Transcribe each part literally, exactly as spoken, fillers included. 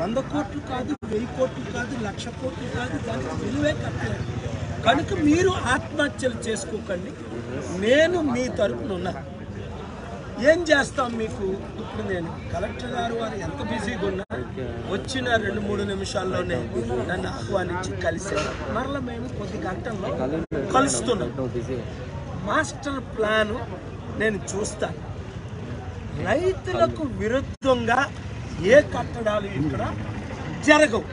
వంద కోట్లు కాదు, వెయ్యి కోట్లు కాదు, లక్ష కోట్లు కాదు, దానికి విలువే కట్టలేదు. కనుక మీరు ఆత్మహత్యలు చేసుకోకండి, నేను మీ తరపున ఉన్నా. ఏం చేస్తాం మీకు? ఇప్పుడు నేను కలెక్టర్ గారు వారు ఎంత బిజీగా ఉన్నా వచ్చిన రెండు మూడు నిమిషాల్లోనే నన్ను ఆహ్వానించి కలిసారు. మరలా మేము కొద్ది గంటల్లో కలుస్తున్నాం. మాస్టర్ ప్లాను నేను చూస్తాను. రైతులకు విరుద్ధంగా ఏ కట్టడాలు ఇక్కడ జరగవు,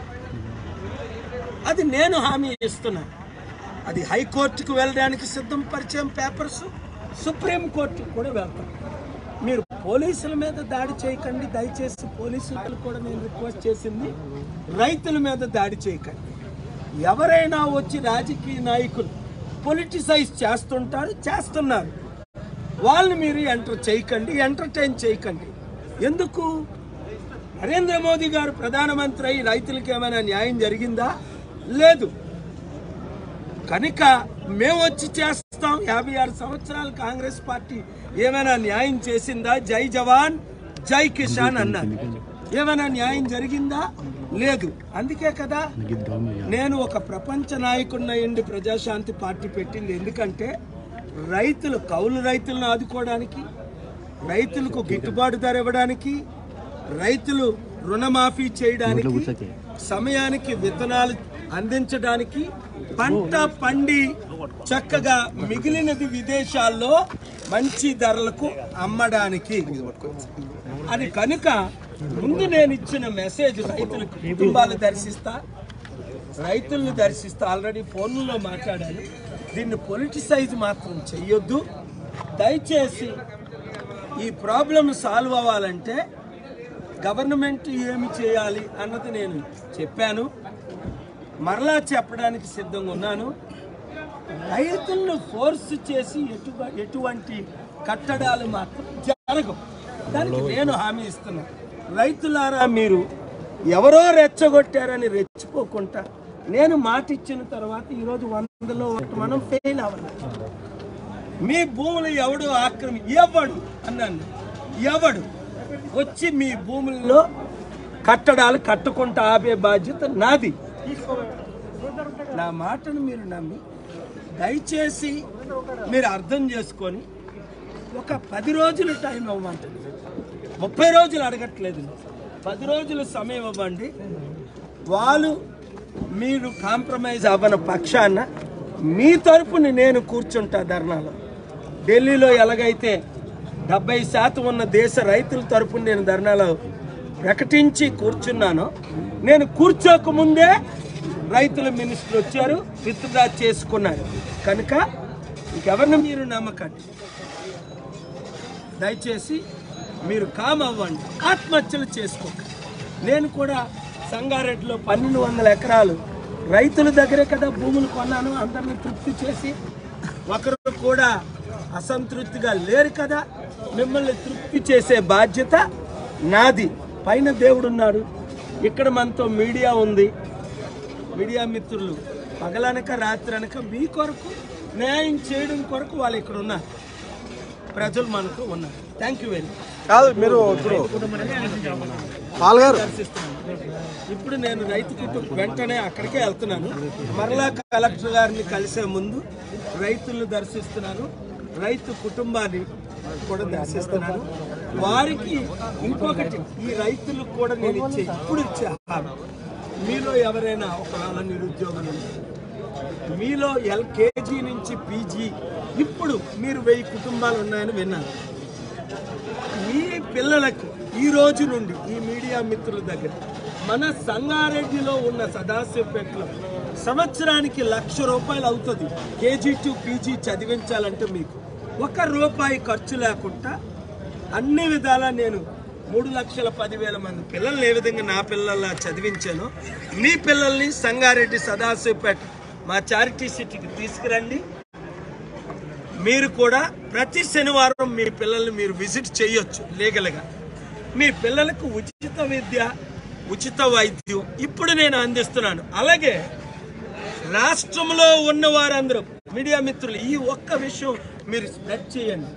అది నేను హామీ ఇస్తున్నాను. అది హైకోర్టుకు వెళ్ళడానికి సిద్ధం పరిచయం పేపర్స్, సుప్రీంకోర్టుకు కూడా వెళ్తాం. మీరు పోలీసుల మీద దాడి చేయకండి దయచేసి. పోలీసులు కూడా నేను రిక్వెస్ట్ చేసింది, రైతుల మీద దాడి చేయకండి. ఎవరైనా వచ్చి రాజకీయ నాయకులు పొలిటిసైజ్ చేస్తుంటారు, చేస్తున్నారు, వాళ్ళని మీరు ఎంటర్ చేయకండి, ఎంటర్టైన్ చేయకండి. ఎందుకు? నరేంద్ర మోదీ గారు ప్రధానమంత్రి అయి రైతులకు ఏమైనా న్యాయం జరిగిందా? లేదు. కనుక మేము వచ్చి చేస్తాం. యాభై ఆరు సంవత్సరాలు కాంగ్రెస్ పార్టీ ఏమైనా న్యాయం చేసిందా? జై జవాన్ జై కిసాన్ అన్నారు. ఏమైనా న్యాయం జరిగిందా? లేదు. అందుకే కదా నేను ఒక ప్రపంచ నాయకుడిని అయ్యిండి ప్రజాశాంతి పార్టీ పెట్టింది. ఎందుకంటే రైతులు, కౌలు రైతులను ఆదుకోవడానికి, రైతులకు గిట్టుబాటు ధర ఇవ్వడానికి, రైతులు రుణమాఫీ చేయడానికి, సమయానికి విత్తనాలు అందించడానికి, పంట పండి చక్కగా మిగిలినది విదేశాల్లో మంచి ధరలకు అమ్మడానికి. అది కనుక ముందు నేను ఇచ్చిన మెసేజ్ రైతులకు, కుటుంబాలు దర్శిస్తా, రైతులను దర్శిస్తా. ఆల్రెడీ ఫోన్లో మాట్లాడాను. దీన్ని పొలిటిసైజ్ మాత్రం చెయ్యొద్దు దయచేసి. ఈ ప్రాబ్లం సాల్వ్ అవ్వాలంటే గవర్నమెంట్ ఏమి చేయాలి అన్నది నేను చెప్పాను, మరలా చెప్పడానికి సిద్ధంగా ఉన్నాను. రైతులను ఫోర్స్ చేసి ఎటు ఎటువంటి కట్టడాలు మాత్రం జరగవు, దానికి నేను హామీ ఇస్తున్నాను. రైతులారా, మీరు ఎవరో రెచ్చగొట్టారని రెచ్చిపోకుండా, నేను మాట ఇచ్చిన తర్వాత ఈరోజు వందలో ఒకటి మనం ఫెయిల్ అవ్వాలి. మీ భూములు ఎవడు ఆక్రమి ఎవడు అన్నాను, ఎవడు వచ్చి మీ భూముల్లో కట్టడాలు కట్టుకుంటా ఆపే బాధ్యత నాది. నా మాటను మీరు నమ్మి దయచేసి మీరు అర్థం చేసుకొని ఒక పది రోజులు టైం ఇవ్వమంటుంది. ముప్పై రోజులు అడగట్లేదు, పది రోజులు సమయం ఇవ్వండి. వాళ్ళు మీరు కాంప్రమైజ్ అవ్వని పక్షాన మీ తరపుని నేను కూర్చుంటా ధర్నాలో. ఢిల్లీలో ఎలాగైతే డెబ్బై శాతం ఉన్న దేశ రైతుల తరపున నేను ధర్నాలో ప్రకటించి కూర్చున్నానో, నేను కూర్చోకముందే రైతుల మినిస్టర్ వచ్చారు, విత్డ్రా చేసుకున్నారు. కనుక ఇంకెవరిని మీరు నమ్మకండి, దయచేసి మీరు కామ్ అవ్వండి, ఆత్మహత్యలు చేసుకోకండి. నేను కూడా సంగారెడ్డిలో పన్నెండు వందల ఎకరాలు రైతుల దగ్గరే కదా భూములు కొన్నాను. అందరిని తృప్తి చేసి, ఒకరు కూడా అసంతృప్తిగా లేరు కదా. మిమ్మల్ని తృప్తి చేసే బాధ్యత నాది. పైన దేవుడున్నాడు, ఇక్కడ మనతో మీడియా ఉంది. మీడియా మిత్రులు పగలనక రాత్రి అనక మీ కొరకు న్యాయం చేయడం కొరకు వాళ్ళు ఇక్కడ ఉన్నారు, ప్రజలు మనతో ఉన్నారు. Thank you very much. కాదు మీరు ఇప్పుడు నేను రైతు కుటుంబం వెంటనే అక్కడికే వెళ్తున్నాను. మరలా కలెక్టర్ గారిని కలిసే ముందు రైతులను దర్శిస్తున్నాను, రైతు కుటుంబాన్ని కూడా దర్శిస్తున్నాను. వారికి ఇంకొకటి, ఈ రైతులకు కూడా నేను ఇచ్చే ఇప్పుడు ఇచ్చే హామీ, మీలో ఎవరైనా ఒకవేళ నిరుద్యోగులు, మీలో ఎల్కేజీ నుంచి పీజీ ఇప్పుడు మీరు వెయ్యి కుటుంబాలు ఉన్నాయని విన్నాను. మీ పిల్లలకు ఈ రోజు నుండి ఈ మీడియా మిత్రుల దగ్గర మన సంగారెడ్డిలో ఉన్న సదాశివపేటలో సంవత్సరానికి లక్ష రూపాయలు అవుతుంది కేజీ టు పీజీ చదివించాలంటే. మీకు ఒక రూపాయి ఖర్చు లేకుండా అన్ని విధాలా నేను మూడు లక్షల పదివేల మంది పిల్లల్ని ఏ విధంగా నా పిల్లల్లా చదివించానో, మీ పిల్లల్ని సంగారెడ్డి సదాశివపేట మా చారిటీ సిటీకి తీసుకురండి. మీరు కూడా ప్రతి శనివారం మీ పిల్లల్ని మీరు విజిట్ చేయొచ్చు లీగల్గా. మీ పిల్లలకు ఉచిత విద్య, ఉచిత వైద్యం ఇప్పుడు నేను అందిస్తున్నాను. అలాగే రాష్ట్రంలో ఉన్న వారందరూ మీడియా మిత్రులు ఈ ఒక్క విషయం మీరు స్ప్రెడ్ చేయండి.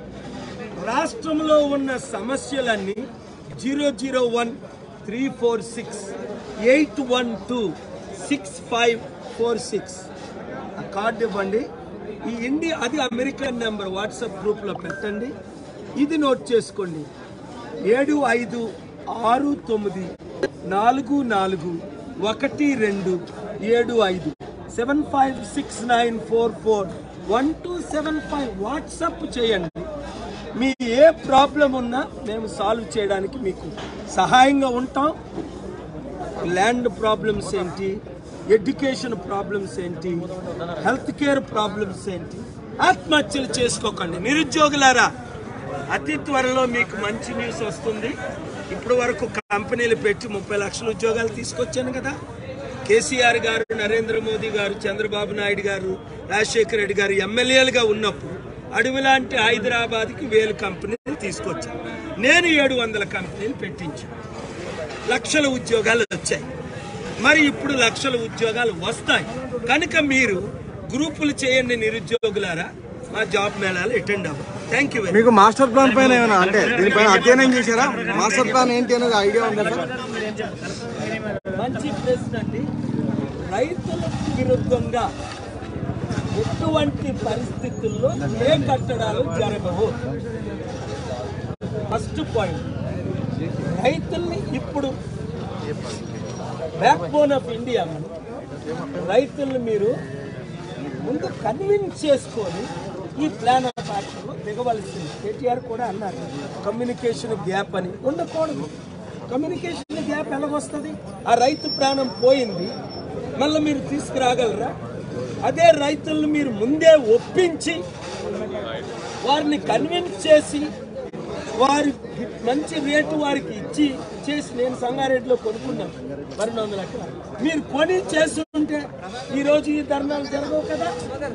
రాష్ట్రంలో ఉన్న సమస్యలన్నీ zero zero one three four six eight one two six five four six ఆ కార్డు ఇవ్వండి. ఈ ఇండియా అది అమెరికన్ నెంబర్ వాట్సాప్ గ్రూప్లో పెట్టండి. ఇది నోట్ చేసుకోండి, ఏడు ఐదు ఆరు తొమ్మిది నాలుగు నాలుగు ఒకటి రెండు ఏడు ఐదు seven five six nine four four one two seven five WhatsApp చేయండి. మీ ఏ ప్రాబ్లం ఉన్నా మేము సాల్వ్ చేయడానికి మీకు సహాయంగా ఉంటాం. ల్యాండ్ ప్రాబ్లమ్స్ ఏంటి, ఎడ్యుకేషన్ ప్రాబ్లమ్స్ ఏంటి, హెల్త్ కేర్ ప్రాబ్లమ్స్ ఏంటి, ఆత్మహత్యలు చేసుకోకండి. నిరుద్యోగులారా, అతి త్వరలో మీకు మంచి న్యూస్ వస్తుంది. ఇప్పుడు వరకు కంపెనీలు పెట్టి ముప్పై లక్షల ఉద్యోగాలు తీసుకొచ్చాను కదా. కేసీఆర్ గారు, నరేంద్ర మోదీ గారు, చంద్రబాబు నాయుడు గారు, రాజశేఖర రెడ్డి గారు ఎమ్మెల్యేలుగా ఉన్నప్పుడు అడవిలాంటి హైదరాబాద్కి వేలు కంపెనీలు తీసుకొచ్చాను. నేను ఏడు వందల కంపెనీలు పెట్టించాను. లక్షల ఉద్యోగాలు వచ్చాయి. మరి ఇప్పుడు లక్షల ఉద్యోగాలు వస్తాయి కనుక మీరు గ్రూపులు చేయండి నిరుద్యోగులారా. మా జాబ్ మేళాలు అటెండ్ అవ్వండి. Thank you. మీకు మాస్టర్ ప్లాన్ పైన ఏమైనా అంటే దీనిపైన అధ్యయనం చేశారా? మాస్టర్ ప్లాన్ ఏంటి అనేది ఐడియా ఉందా సార్? మంచి ప్రశ్న అండి. రైతులకు విరుద్ధంగా ఎటువంటి పరిస్థితుల్లో ఏ కట్టడాలు జరగవు. ఫస్ట్ పాయింట్, రైతుల్ని ఇప్పుడు బ్యాక్ బోన్ ఆఫ్ ఇండియా. రైతుల్ని మీరు ముందు కన్విన్స్ చేసుకొని ఈ ప్లాన్ ఆఫ్ యాక్షన్లో దిగవలసింది. కేటీఆర్ కూడా అన్నారు కమ్యూనికేషన్ గ్యాప్ అని. ఉండకూడదు. కమ్యూనికేషన్ గ్యాప్ ఎలాగొస్తుంది? ఆ రైతు ప్రాణం పోయింది, మళ్ళీ మీరు తీసుకురాగలరా? అదే రైతులను మీరు ముందే ఒప్పించి వారిని కన్విన్స్ చేసి వారి మంచి రేటు వారికి ఇచ్చి చేసి, నేను సంగారెడ్డిలో కొనుక్కున్నాను రెండు వందల ఎకరాలు. మీరు కొని చేస్తుంటే ఈరోజు ఈ ధర్నాలు జరగవు కదా.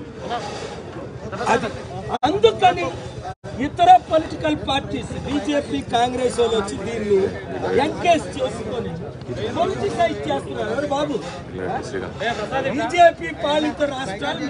అది అందుకని ఇతర పొలిటికల్ పార్టీస్, బీజేపీ, కాంగ్రెస్ వాళ్ళు వచ్చి దీన్ని ఎంకరేజ్ చేసుకొని పొలిటిసైజ్ చేస్తున్నారు. బాబు, బీజేపీ పాలిత రాష్ట్రాలు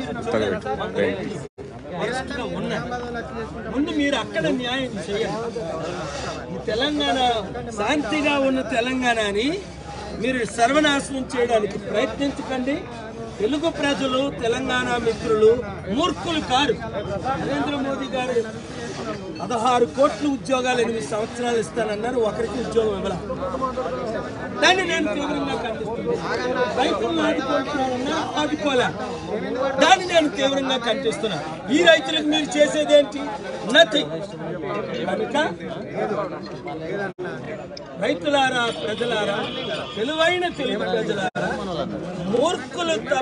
ఉన్నాయి. ముందు మీరు అక్కడ న్యాయం చేయండి. ఈ తెలంగాణ శాంతిగా ఉన్న తెలంగాణని మీరు సర్వనాశనం చేయడానికి ప్రయత్నించకండి. తెలుగు ప్రజలు, తెలంగాణ మిత్రులు మూర్ఖులు కారు. నరేంద్ర మోదీ గారు పదహారు కోట్ల ఉద్యోగాలు ఎనిమిది సంవత్సరాలు ఇస్తానన్నారు, ఒకరికి ఉద్యోగం ఇవ్వాలి. దాన్ని నేను తీవ్రంగా ఖండిస్తున్నాను. రైతులను ఆదుకుంటున్నానన్నా ఆదుకోలే, దాన్ని నేను తీవ్రంగా ఖండిస్తున్నా. ఈ రైతులకు మీరు చేసేదేంటి? నథింగ్. కనుక రైతులారా, ప్రజలారా, తెలివైన తెలుగు ప్రజలారా, మూర్ఖులు తప్ప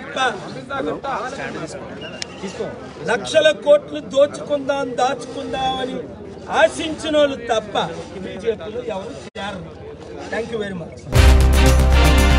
లక్షల కోట్లు దోచుకుందాం దాచుకుందాం అని ఆశించిన వాళ్ళు తప్ప బీజేపీలో ఎవరు చేరరు. Thank you very much.